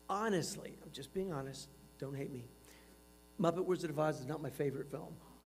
honestly, I'm just being honest, don't hate me. Muppet Wizard of Oz is not my favorite film.